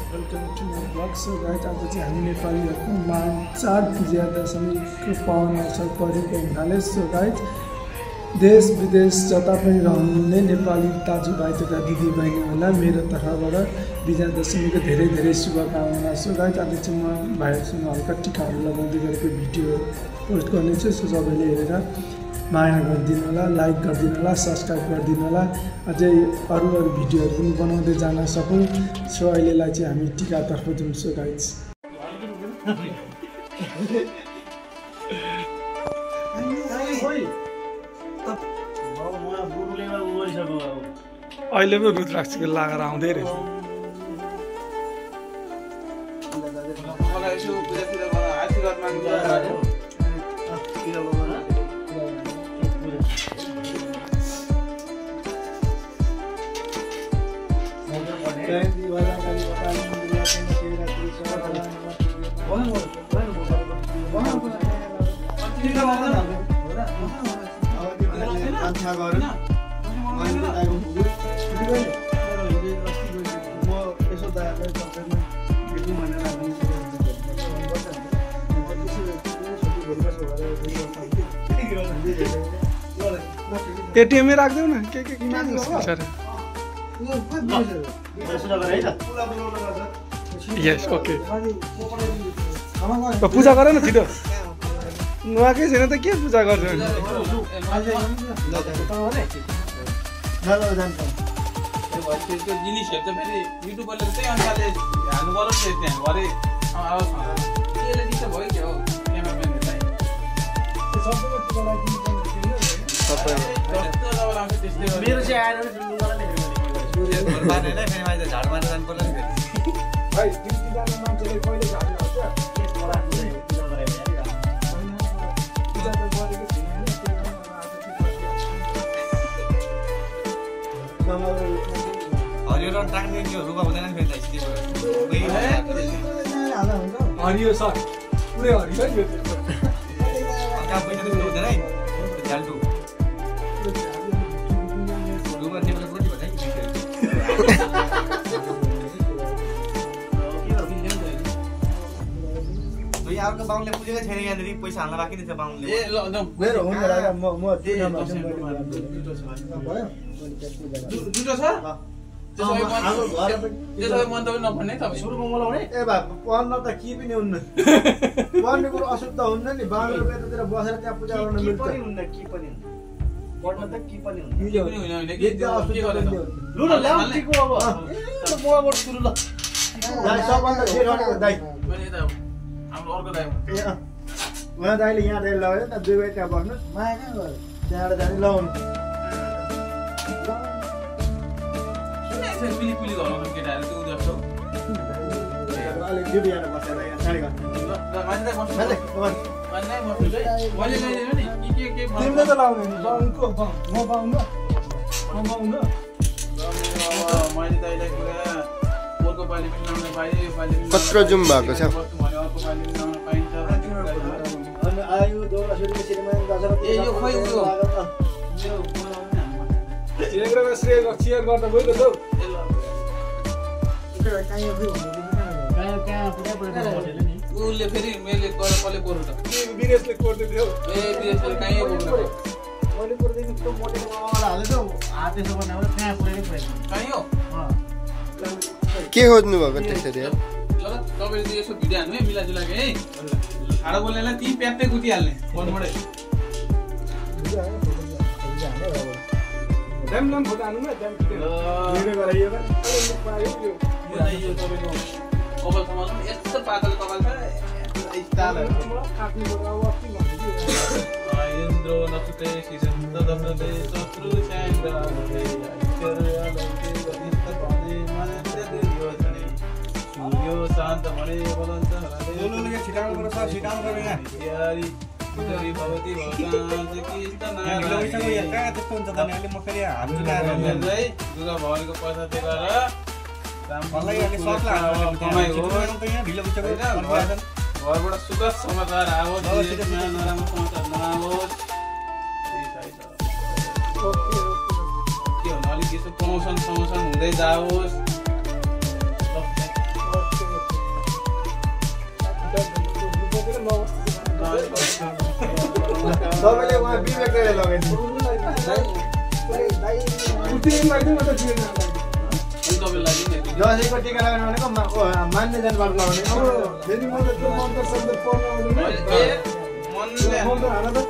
Welcome to my blog. So guys आज चाहिँ हामी नेपालीहरूको महान चाड विजयादशमीको पावन अवसर परेको हुनाले सो गाइज देश विदेश जता पनि रहनुहुने नेपाली दाजुभाइ तथा दिदीबहिनीहरूलाई मेरो तर्फबाट विजयादशमीको धेरै धेरै शुभकामना। सो गाइज आज चाहिँ म भाइहरूसँग हल्का टिकाहरू लगाउँदै गरेको भिडियो पोस्ट गर्नेछु। सो सबैले हेरेर माया गरिदिनु होला, लाइक गरिदिनु होला, सब्सक्राइब गरिदिनु होला, अझै अरू भिडियोहरू पनि बनाउँदै जान सकौँ। सो अहिलेलाई चाहिँ हामी टिकातर्फ जाउँ। सो गाइज अहिले पो रुद्राक्षको लगाएर आउँदै रहेछ। एटीएम राख्देऊ न के यस ओके पूजा गर न छिटो। नुहाएकै छैन त के पूजा गर्छ। मेरो चाहिँ आएर झाड मारेर जानु पर्ला नि भाइ। मान्छेले कहिले झाड्नु आउँछ हरियो रङ टाङ्ने त्यो रुगा हुँदैन नि फेरि हरियो सर पुरै हरियो है पैसा पनि हुँदैन है झ्याल्टु रुगा टेबल कति भन्दै अर्को बाहुनले पुजेकै छैन यहाँनिर पैसा हाल्न बाँकी नै छ बाहुनले। मेरो हुन्छ म दुटो छ त्यसो मन्तव्य नभन्ने तपाईँ सुरुमा मलाई ए बा पढ्न त के पनि हुन्न पढ्ने कुरो अशुद्ध हुन्न नि। 12 रुपैयाँतिर बसेर त्यहाँ पूजा गर्न मिल्छ पनि हुन्न के पनि हुन्न पढ्न त के पनि हुन्न के पनि होइन के गर्नु लु न ल्याउ टिको अब मोबाट सुरु ल दाइ सबभन्दा जेठो दाइ मैले त हाम्रो अर्को दाइ उहाँ दाइले यहाँ दाइ लगायो न दुई भाइ त्यहाँ बस्नु माया कहाँ गयो त्यहाँबाट जाने लगाउनु पिली पिली घरमा केटाहरू त्यो जस्तो अलिक ड्युटी जानु पर्छ यहाँ साडी गर्नु तिमीले त लाउने नि बाहुनको म बाहुन मैले दाइलाई पोलको पाली पनि लाउन पाएँ यो पाली कत्रो जुम भएको छ अर्को पाली पनि लाउन पाइन्छ। अनि आयु दौरा सुरुको सिनेमा बजार ए यो खै उयो चिरेग्रामा श्रेय चियर गर्न गयो त उसले फेरि मैले कसले कोर्नु त विदेशले कोर्दै थियो। ए विदेशले कहीँ कोर्नु मैले पुर्दैन त्यो मोटेको हालेछ हात यसो बनाएर कहाँ पुरेकै पुरेको कहीँ हो के खोज्नु भएको त्यसरी ल तपाईँले यसो भिडियो हाल्नु है मिलाजुलाको है ठाडो बोल्नेलाई ती प्याप्पै गुतिहाल्ने फोनबाटै ड्याम फोटो हाल्नु न ड्याम यो तपाईँको कपाल समाज यस्तो पातलो कपाल छ इन्द्र नक्षत्रे सिजन्त दशरथे शत्रु स्याङ्ग्र यो शान्त भने बलन्छ भवती दुर्गा भवानीको पैसा दिएर घरबाट सुखद समाचार आओस्, नराम्रो समाचार नआओस्। के भन्नु अलिक यसो प्रमोसन हुँदै जाओस्। सबैले उहाँ विवेक गरेर लगाइदिनु दसैँको टिका लगाउनु भनेको मान्ने जनबाट लगाउने फेरि मैले त्यो मन्त्र शब्द पढ्न आउँदैन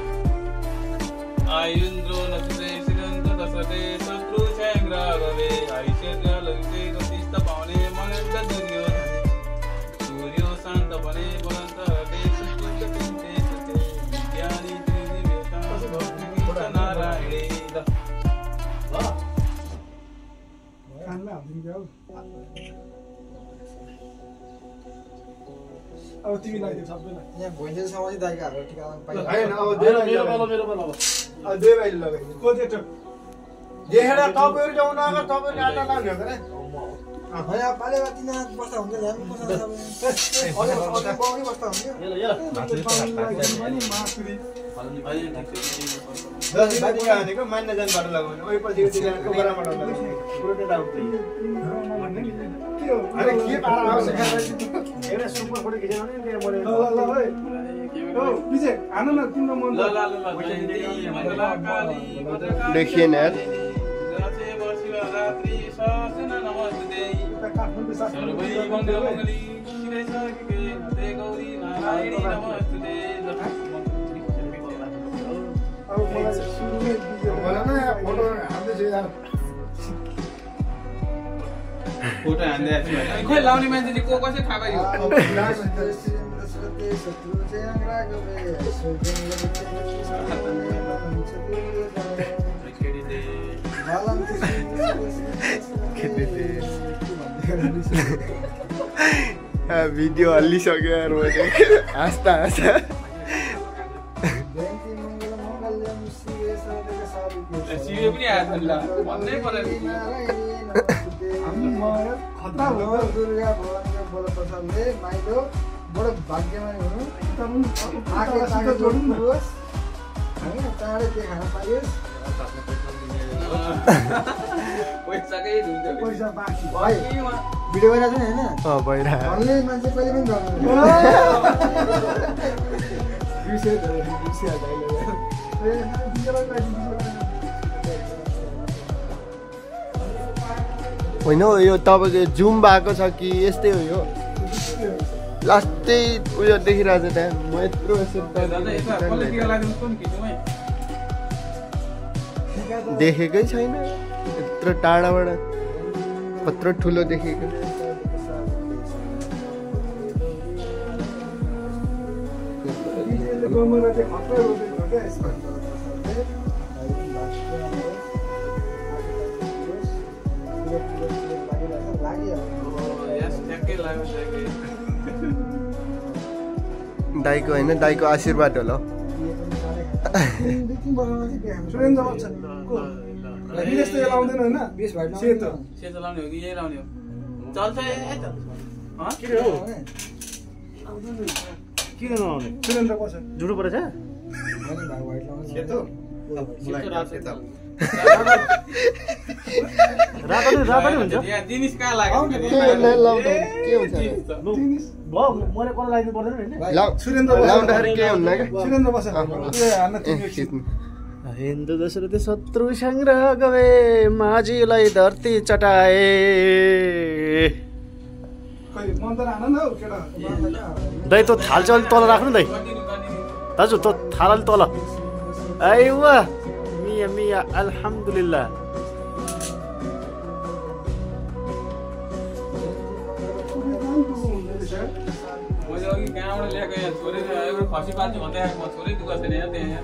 आयुन्द्रो नचुते सिरन्त दशते शत्रु च्याङ्ग्रा गवे आयुष्य लगिसे गतिस्त पाउने मनेन्द दुर्यो सूर्यो शान्त बने बलन्त हटे सुकुन्त पिन्ते सुते विज्ञानी त्रिदि वेता भक्ति नारायणे कानलाई हाल्दिनु क्या अब तिमी लगाइदियो सबैलाई यहाँ भोइँजेलसम्म चाहिँ दाइकाहरू टिका पाइन्छ होइन अब दुई भाइले लगाइदिनु को चाहिँ देखेर तपाईँहरू जाउन आएको तपाईँहरूले आटा लाग्ने हो क्या पालेवा तिनीहरू बस्दा हुन्छ हामी बस्दा बस्दा हुन्छ दसैँको टिका भनेको मान्ने जनबाट लगाउने ओइपछिको टिकाको बराबर अरे के पारा आवश्यक एउटा सुपर फोटो खिचेन भने विजय हान न तिम्रो मन देखिए ना यार फोटो हान्दै खोइ लाउने मान्छे को कसै थाहा भयो भिडियो हल्लिसक्यो यार मैले हाँस्दा हाँस्दा सियो पनि आएको ल भन्नै पर्यो खतरा भयो दुर्गा भगवानको बोल प्रसादले माइलो बडो भाग्यमानी हुनु आके जोड्नु होस् हैन चाँडै के खान पाइयोस् पैसाकै हुन्छ पैसा बाँकी भाइ भिडियो गरिरहेको छ नि हैन भइरा भन्ने मान्छे कहिले पनि गर्दैन होइन यो तपाईँको जुम भएको छ कि यस्तै हो यो लास्टै उयो देखिरहेको छ त्यहाँ म यत्रो देखेकै छैन यत्रो टाढाबाट कत्रो ठुलो देखेको दाइको होइन दाइको आशीर्वाद होला सुरेन्द्र बच्चन विदेश त लाउँदैन होइन सेतो सेतो लाउने हो कि यही लाउने हो चल्छ किन नआउने सुरेन्द्र बच्चन जुडो परेछ रातो हुन्छ यहाँ जिनिस कहाँ लाग्यो के हुन्छ मैले कल लाग्नु पर्दैन हैन लाउँदाखेरि के हुन्न क्या सुरेन्द्र बच्चन हान्न तिमी हिन्दू दशरथ शत्रु संग्रह गवे माझीलाई धरती चटाए खै मन्त्र हान न हौ केटा दाइ त थाल चाहिँ तल राख्नु दाइ दाजु त थाल अलि तल आइवा मिया मिया अल्हम्दुलिल्लाह मैले अघि कहाँबाट ल्याएको यहाँ छोरी एउटा खसी पाल्छु भन्दै आएको म छोरै दुःख छैन यहाँ त्यहाँ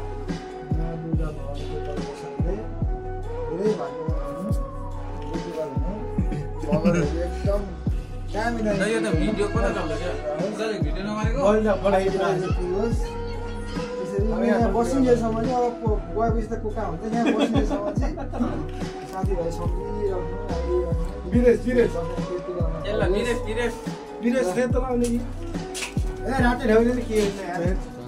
यो त भिडियो कता चल्दैछ भिडियो नगरेको बसिन्जेलसम्म चाहिँ अब गएपछि त को कहाँ हुन्छ यहाँ बसिन्जेलसम्म चाहिँ साथीभाइ सम्झिराख्नु विदेश विदेश ल विदेश विदेश विदेश सेतो लाउने कि रातै ढाउने नि के हुन्छ यार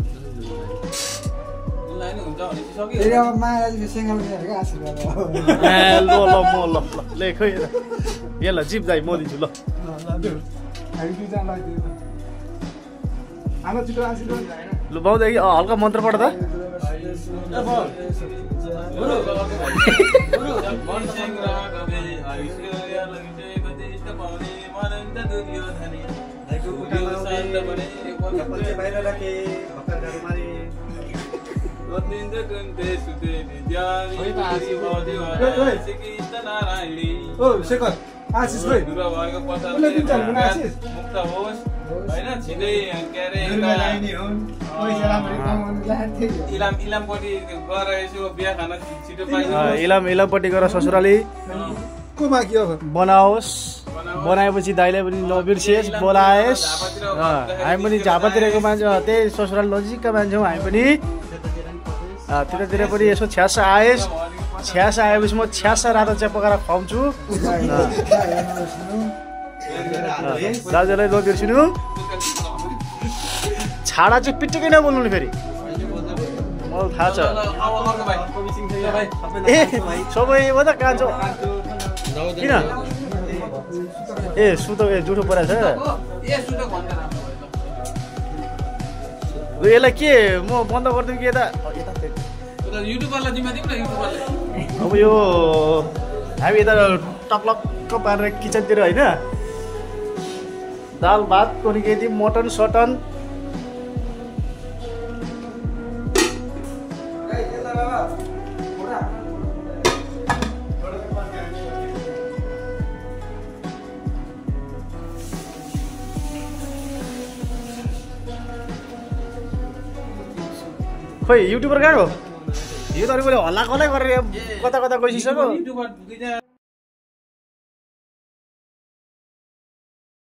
उनलाई नि हुन्छ भने सक्यो फेरि अब महाराजले सेङ्गालको आशीर्वाद हो ल ले खै ल जिप दाइ म दिन्छु ल हामी दुईजना लगाइदियो हान छिटो आशीर्वाद ल बाउ दाइ हल्का मन्त्र पढ त बाहिर राखे भक्करहरू मारे ओ शेखर आशिष भाइ इलामपट्टि गएर ससुराली को बाँकी अब बनाओस् बनाएपछि दाइलाई पनि नबिर्सियोस् बोलाएस् हामी पनि झापातिरको मान्छे त्यही ससुराल नजिकका मान्छे हौँ हामी पनि त्यतातिर पनि यसो छ्यास आएस् छ्यास आएपछि म छ्यास रातो चिया पकाएर खुवाउँछु दाजुलाई नबिर्सिनु छाडा चाहिँ पिट्टिकै नबोल्नु नि फेरि मलाई थाहा छ ए सबैमा त कान्छो किन ए सुतो ए जुठो परेको छ यसलाई के म बन्द गरिदिउँ कि यता अब यो हामी यता टक्लक्क पारेर किचनतिर होइन दाल भात कोनी मटन सटन खोइ युट्युबर कहाँ हो यो त मैले हल्ला कसलाई गरेर कता कता गइसक्यो